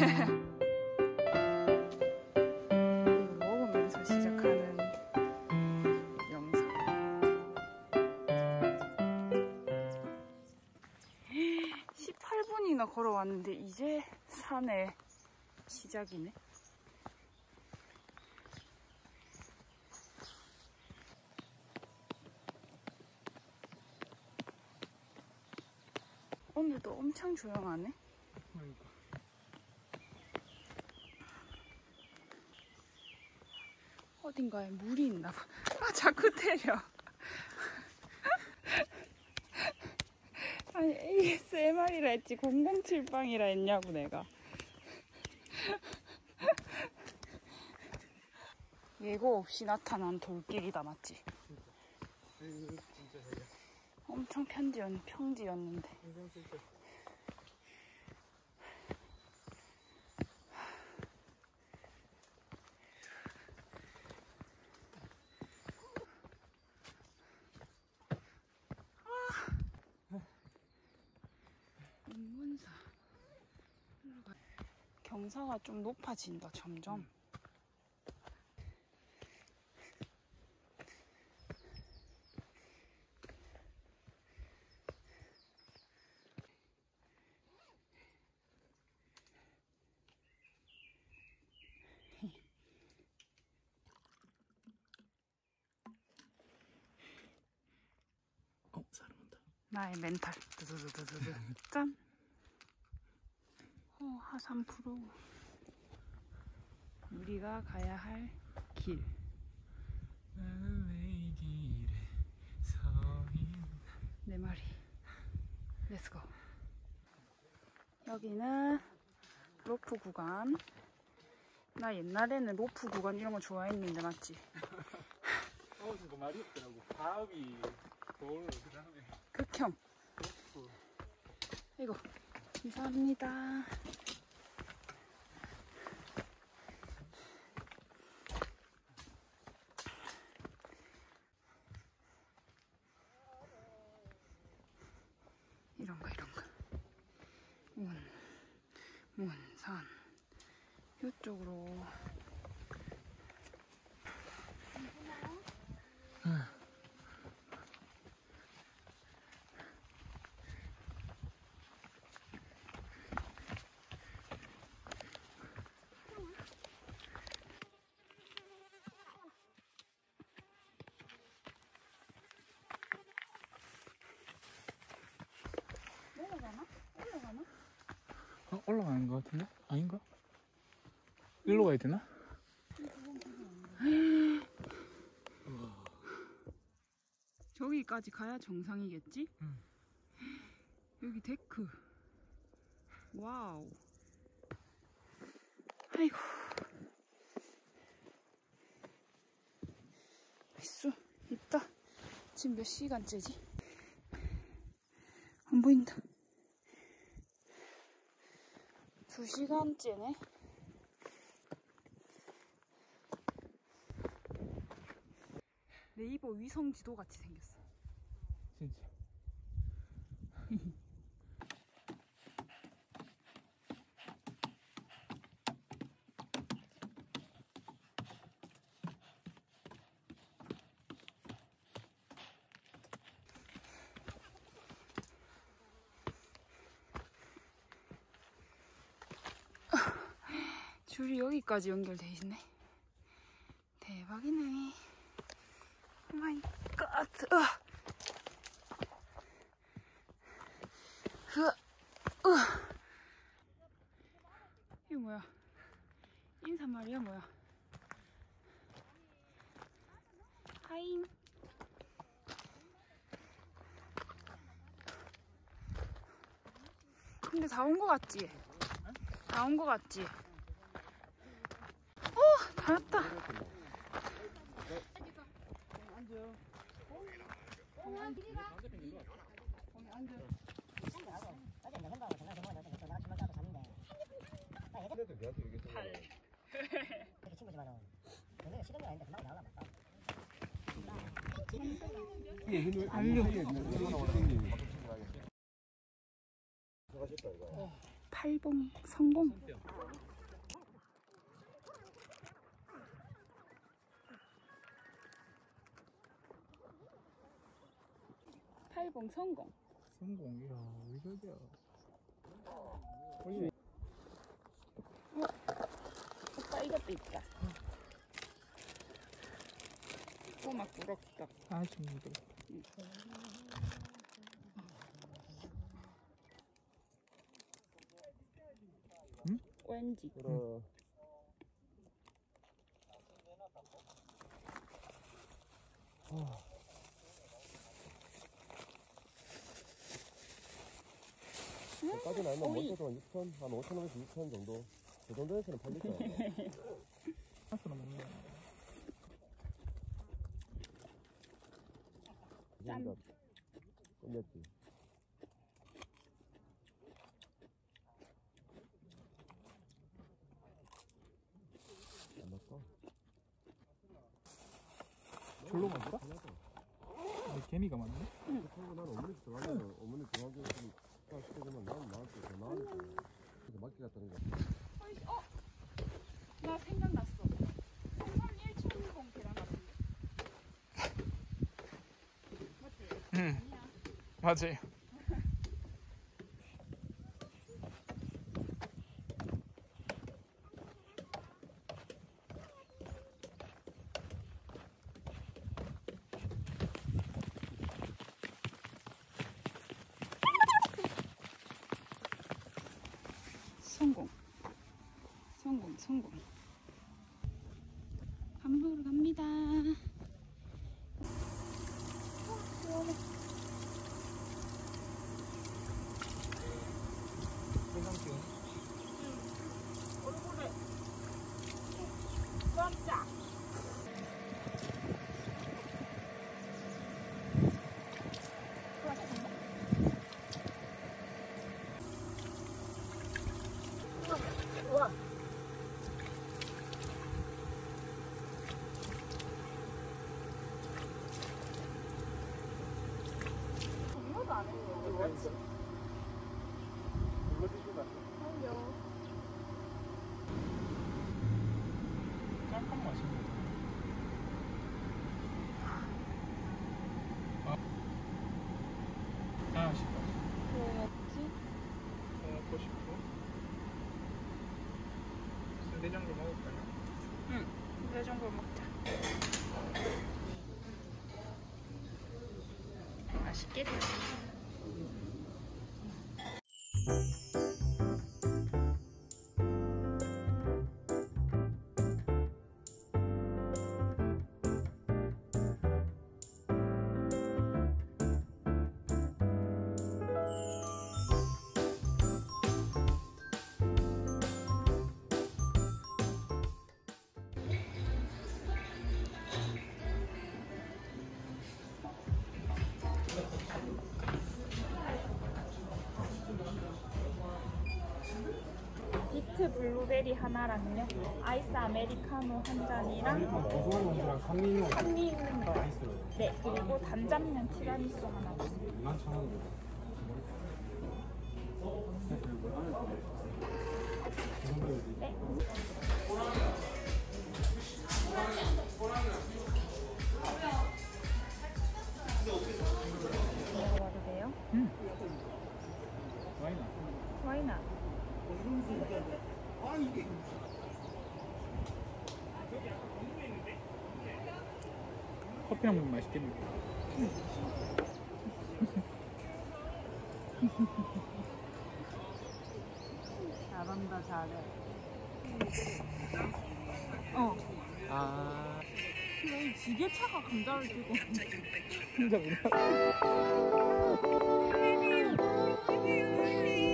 먹으면서 시작하는 영상. 18분이나 걸어왔는데 이제 산에 시작이네. 오늘도 엄청 조용하네. 그러니까. 어딘가에 물이 있나봐. 아, 자꾸 때려. 아니, ASMR이라 했지 007빵이라 했냐고 내가. 예고 없이 나타난 돌길이다, 맞지? 진짜 잘해. 엄청 평지였는데. 운문사. 경사가 좀 높아진다, 점점. 사람 온다. 나의 멘탈. 두두두두두. 짠. 하산 프로. 우리가 가야 할 길. 나는 왜 이 길에 서 있나. 내 말이. 렛츠고. 여기는 로프 구간. 나 옛날에는 로프 구간 이런 거 좋아했는데, 맞지? 그거 말이 없더라고. 바위, 돌, 그 다음에 극혐. 로프. 이거 감사합니다. 이런 거. 문산. 이쪽으로. 올라가나? 올라가는 거 같은데? 아닌가? 일로 가야 되나? 저기까지 가야 정상이겠지? 응. 여기 데크. 와우. 아이고. 있어. 있다. 지금 몇 시간째지? 안 보인다. 2시간째네. 네이버 위성 지도 같이 생겼어. 진짜. 줄이 여기까지 연결돼 있네. 대박이네. 오 마이 갓. 이거 뭐야? 인사말이야 뭐야? 하임. 근데 다 온 거 같지? 다 온 거 같지? 다 왔다. 팔봉 성공. 80 성공. 성공이야. 왜 저기야? 오빠 이것도 있다. 꼬막 부럽다. 아쉽니다. 응? 왠지. 까지는 아니면 먼저도 6천, 한 5천원에서 6천 정도. 그 정도에서는 팔릴 거야. 하수는 먹네. 짠. 끝냈지. 안 맞다. 절로 맞다? 개미가 맞네? 그리고 나는 어머니 들어가면 어머니 들어가기 시켜주면 나는 나한테 더 나으니까. 그래서 맞게 갔다는 거야. 나 생각났어. 33170 계란 같은데. 맞지? 응. 아니야. 맞아요. 성공. 성공. 밥 먹으러 갑니다. 시원해. 해상병. 얼굴에 깜짝. 정료도 안 했는데 뭐지? 깜깜 맛있네. 아쉽다. 뭐 먹지? 먹고 싶고. 내장도 먹을까요? 응. 내장골 먹자. 맛있겠다. 비트 블루베리 하나랑요. 아이스 아메리카노 한 잔이랑 고소한 원주랑 산미는 산미 있는 거. 아이스로 네, 그리고 단잡면 티라미수 하나 주세요. 21,000원. 네. 먹어봐도 돼요? 응. 와인아. 와이나. 커피랑 먹으면 맛있겠네. 잘한다, 잘해. 아. 왜 지게차가 감자를 들고 혼자 문화.